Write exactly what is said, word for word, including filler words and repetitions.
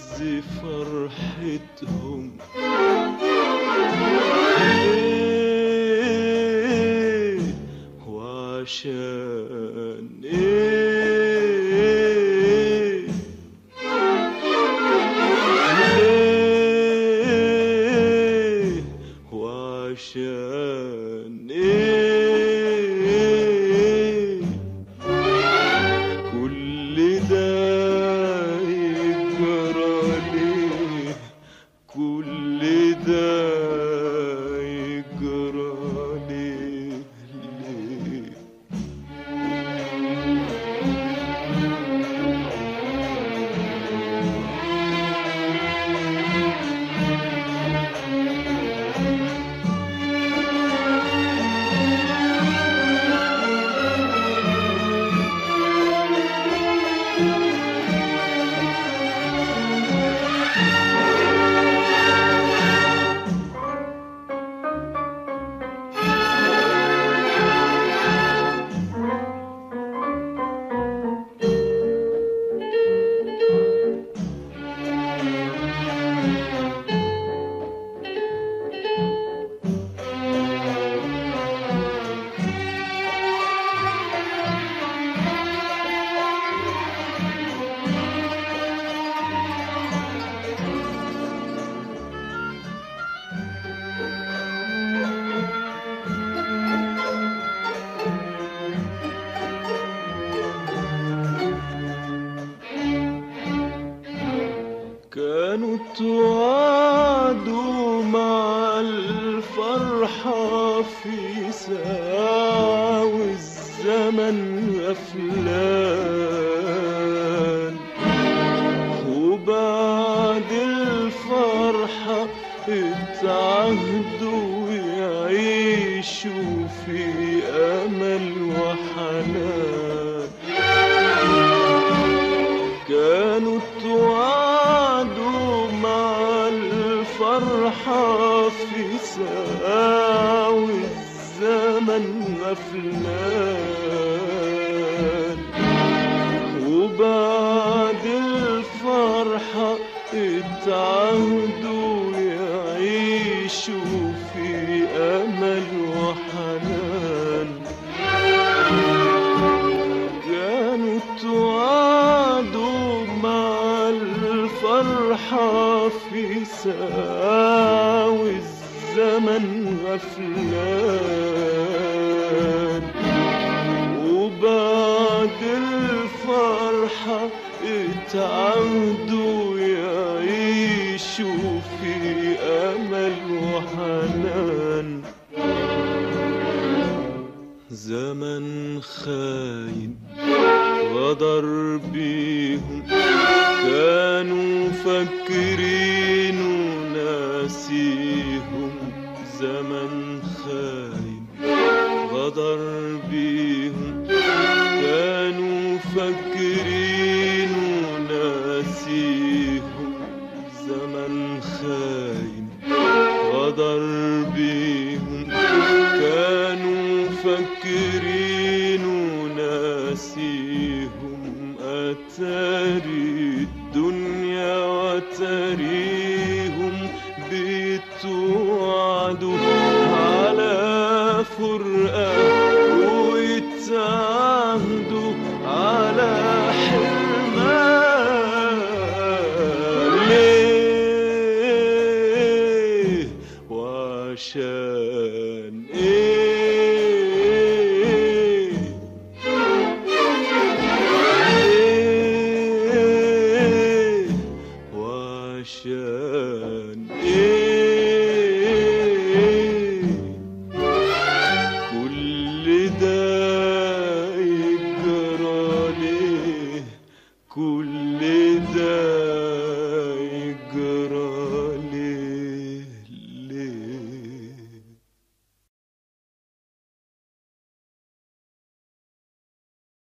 فرحتهم ليه وعشان ايه؟ ليه وعشان ايه؟ كل ده كل ده يجرى ليه ليه؟ كانوا توعدوا مع الفرحة في ساعة والزمن غفلان، وبعد الفرحة اتعهدوا يعيشوا في أمل وحنان. كانوا توعدوا مع الفرحة في ساعة والزمن غفلان، وبعد الفرحة اتعهدوا يعيشوا في أمل وحنان. كانوا توعدوا مع الفرحة في ساعة والزمن غفلان، وبعد الفرحة اتعهدوا يعيشوا في أمل وحنان. زمن خاين غدر بيهم، كانوا فاكرين وناسيهم. زمن خاين غدر بيهم، كانوا فاكرين وناسيهم. زمن خاين غدر بيهم، كانوا فاكرين وناسيهم. أتاري الدنيا وتريهم بتوعدوا على فرقة، ويتعهدوا على حرمان. ليه وعشان ايه؟ ليه وعشان ايه؟ كل ده يجرى ليه؟ كل ده